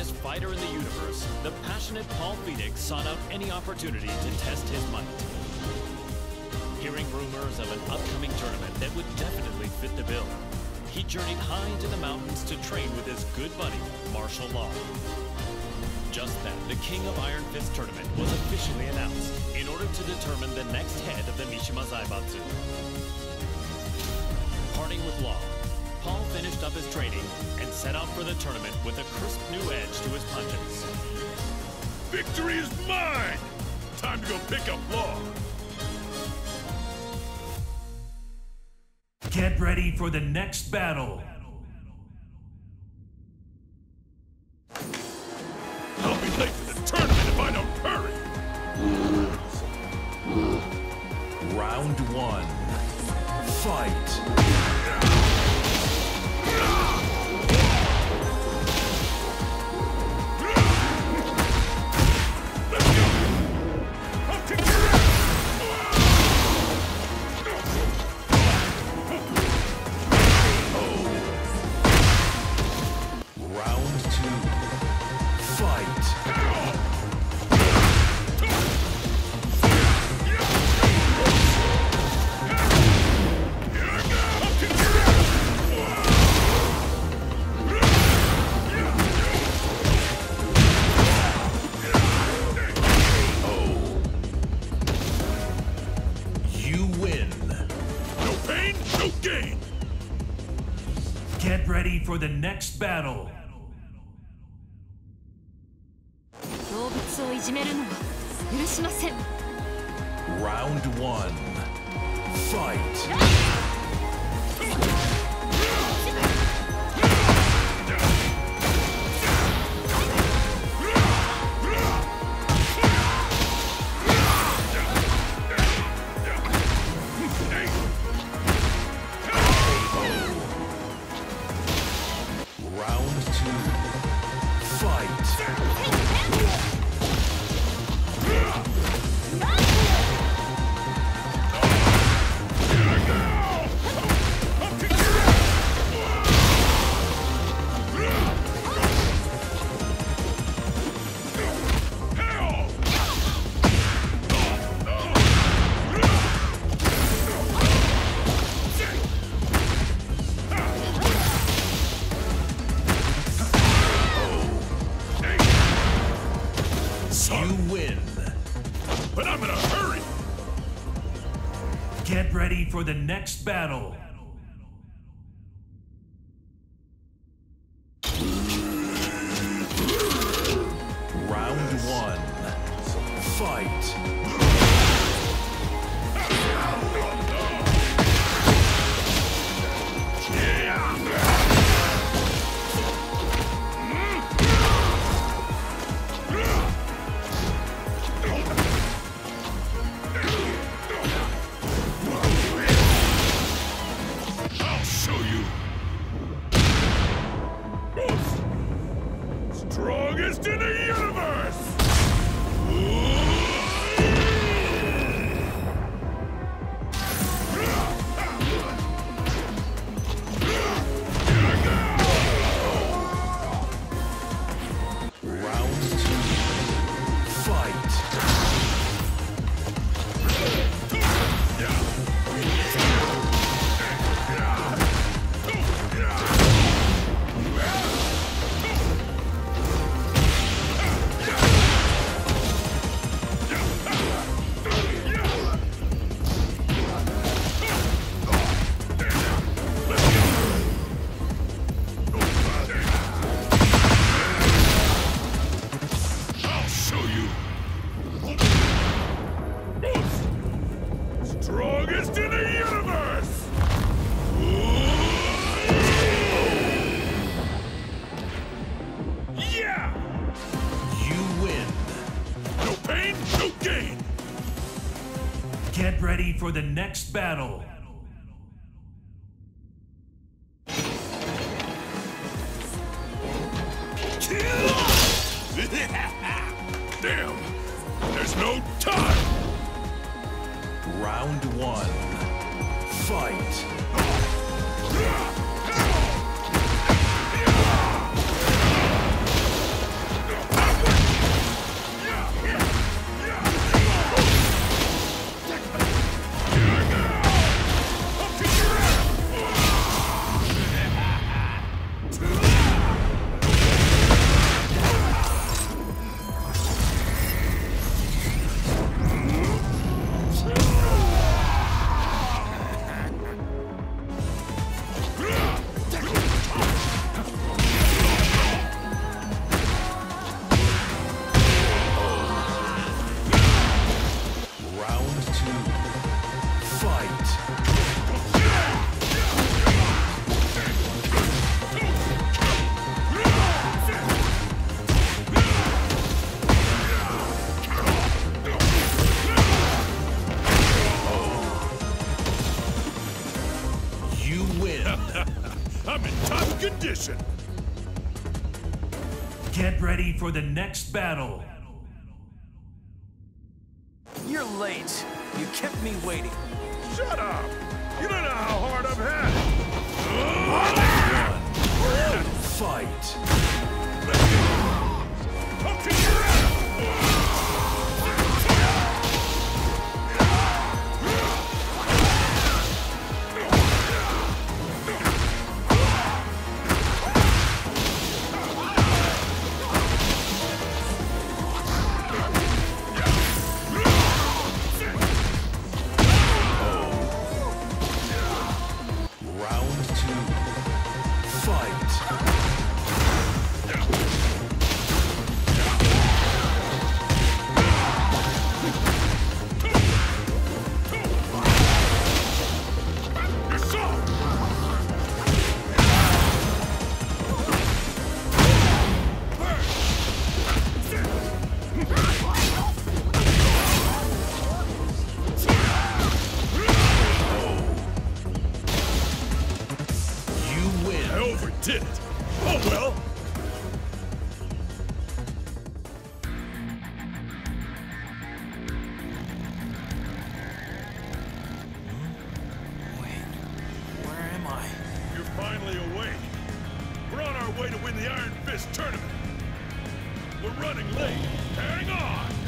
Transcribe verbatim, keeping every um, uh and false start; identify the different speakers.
Speaker 1: greatest fighter in the universe, the passionate Paul Phoenix sought out any opportunity to test his might. Hearing rumors of an upcoming tournament that would definitely fit the bill, he journeyed high into the mountains to train with his good buddy, Martial Law. Just then, the King of Iron Fist tournament was officially announced in order to determine the next head of the Mishima Zaibatsu. Parting with Law, Paul finished up his training and set out for the tournament with a crisp new edge to his punches.
Speaker 2: Victory is mine! Time to go pick up Law.
Speaker 3: Get ready for the next battle.
Speaker 2: I'll be late for the tournament if I don't hurry!
Speaker 3: Round one. Fight. Get ready for the next battle. Round one. Fight.
Speaker 2: But I'm in a hurry!
Speaker 3: Get ready for the next battle. Round one. Fight.
Speaker 2: Strongest in the universe!
Speaker 3: Round two. Fight.
Speaker 2: Strongest in the universe! Yeah!
Speaker 3: You win.
Speaker 2: No pain, no gain!
Speaker 3: Get ready for the next battle.
Speaker 2: Damn! There's no time!
Speaker 3: Round one. Fight. Get ready for the next battle.
Speaker 4: You're late. You kept me waiting.
Speaker 2: Shut up! You don't know how hard I've had it!
Speaker 3: Fight.
Speaker 2: I'll kick your ass! Did it. Oh well.
Speaker 4: Wait, where am I?
Speaker 2: You're finally awake. We're on our way to win the Iron Fist tournament. We're running late. Hang on.